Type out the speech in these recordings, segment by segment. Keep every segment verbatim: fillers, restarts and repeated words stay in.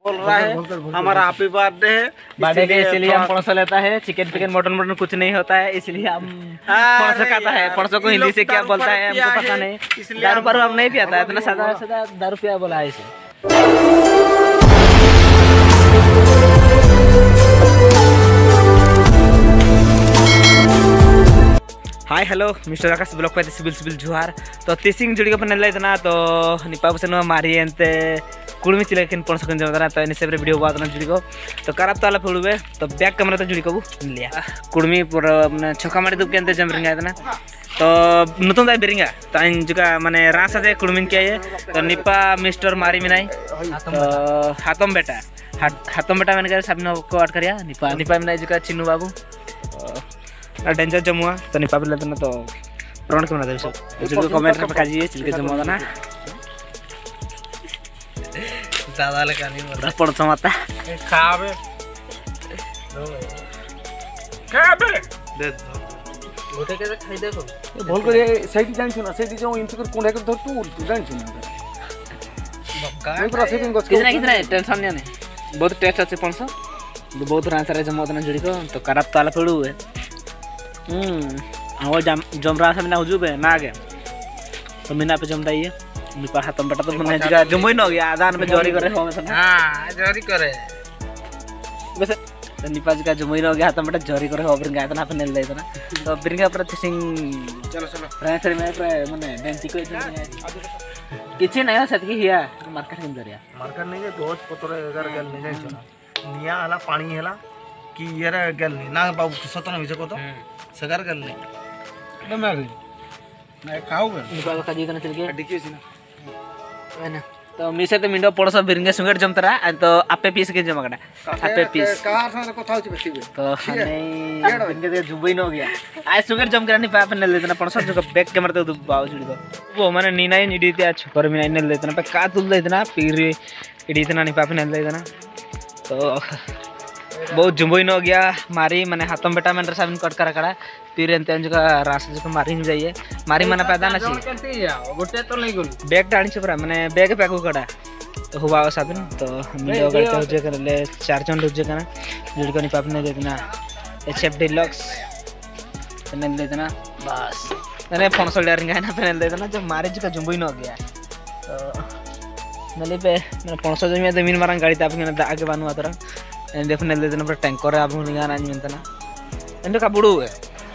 बोल रहा है हमारा हैप्पी बर्थडे है बर्थडे के इसलिए हम पणसो लेता है। चिकन पिकन मटन मटन कुछ नहीं होता है इसलिए हम पणसो खाता है। पणसो को हिंदी से क्या बोलता है हमको पता नहीं। दारू पर हम नहीं पियाता है, इतना सादा सादा दारू पिया बोला है इसे। Hi hello mister Akash block पे सिबिल सिबिल जुहार तो तीसिंग जुड़ी को नेल इतना तो निपा बसन मारी एंते कुड़मी चिले किन पणस कन जमदरा तो इन सेपरे वीडियो बात ना जुड़ी को तो कराप ताला फुड़बे तो बैक कैमरा तो जुड़ी को लिया कुड़मी पूरा माने छका मारी दुप केंते जमरिंगा इतना तो नतुन दाई बेरिंगा तो इन जुका माने रासा दे कुड़मिन के ये तो निपा मिस्टर मारी मिनाई तो हातम बेटा हातम बेटा मैंने कर सबने को अट करिया निपा निपा मिनाई जुका चिन्नू बाबू डेंजर जमुआ तो निपा बिल ना तो प्रण के बना सब जो कमेंट में काजी चिलके जमुआ ना दादा लगा नहीं बोल पड़ तो माता खाबे खाबे दे गोटे के खाई देखो ये बोल कर सेठी जान सुना सेठी जो इनसे कर कोंडे कर धर तू तू जान सुना बक्का नहीं पूरा सेटिंग को कितना कितना टेंशन नहीं है बहुत टेस्ट अच्छे पणसो बहुत रांसरे जमुआ ना जुड़ी को तो कराप ताला पड़ू है हम्म आवा जम जमरा से ना हुजुबे ना आगे तो मिना पे जमदा ये निपा हातम बेटा तो बना जगह जमोई न गया आदान में जोरी करे हो में हां जोरी करे वैसे तो निपा जगह जमोई न गया हातम बेटा जोरी करे हो बिरंगा इतना पे नेल देना तो बिरंगा पर सिंग चलो चलो रांसरे में पर माने डेंटी को किछि नहीं हो सतकी हिया मार्केट में जरिया मार्केट नहीं है बहुत पतर अगर गल नहीं जाई निया हला पानी हला कि यार गल नहीं ना बाबू सतन विजय को तो सगार गल नहीं ना मैं मैं खाऊंगा निपा का जी कने चल के देखिए सी ना वेना तो मिसे तो मिंडो पड़सा बिरंगे सुंगट जमतरा तो आपे पीस के जमगडा आपे पीस कहार से कथा होची बेटी तो नहीं बिरंगे दे जुबई न गया आज सुंगट जम करनी पाप ने लेतना पड़सा जो बैक कैमरा तो बाव जुड़ी को वो माने नीनाई नीडी ते छोकर में ने लेतना पे का तुल देतना फिर इडी इतना नहीं पाप ने लेतना तो बहुत जुबई न गया मारी माने हातम बेटा में सब कट करा करा फिर एंते जका रास जका मारी न जाइए मारी माने पैदा ना छी केंती जाओ गोटे तो नहीं गोल बैग टाणी छपरा माने बैग पैक कड़ा तो हुआ साबिन तो हम लोग करते हो जे करले चार जन लोग जे कना जुड़ को नहीं पाप ने देतना एचएफ डिलक्स ने देतना बस मैंने फोन सोल्डर रिंग है ना पहन देतना जब मारे जका जुबई न गया तो नले पे मैंने फोन सोल्डर में जमीन मारन गाड़ी ताप के आगे बानु आतरा एंडेफने ले देना पर टैंकर है आप लोग निगाह नहीं मिलता ना एंडो का बुड़ू है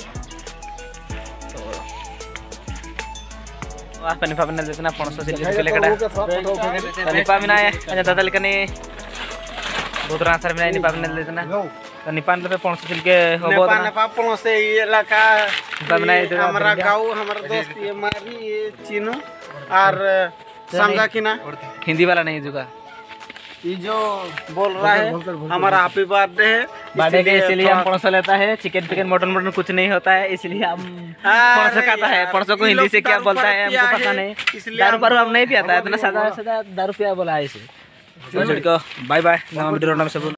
तो आप निपा बना देना पणसो से के लेकड़ा निपा बिना है अच्छा दादा लेकने बहुत रासर बिना निपा बना देना तो निपा ले पे पणसो से के होबो निपा निपा पणसो ये इलाका बना हमारा गांव हमारा दोस्त ये मारी ये चिन्नू और संगा किना हिंदी वाला नहीं जुगा ये जो बोल रहा है हमारा हैप्पी बर्थडे है बर्थडे के इसलिए हम पणसो लेता है। चिकन पिकन मटन मटन कुछ नहीं होता है इसलिए हम पणसो खाता है। पणसो को हिंदी से क्या बोलता है हमको पता नहीं। दारू पर हम नहीं पियाता है, इतना सादा सादा दारू पिया बोला है इसे। Bye bye.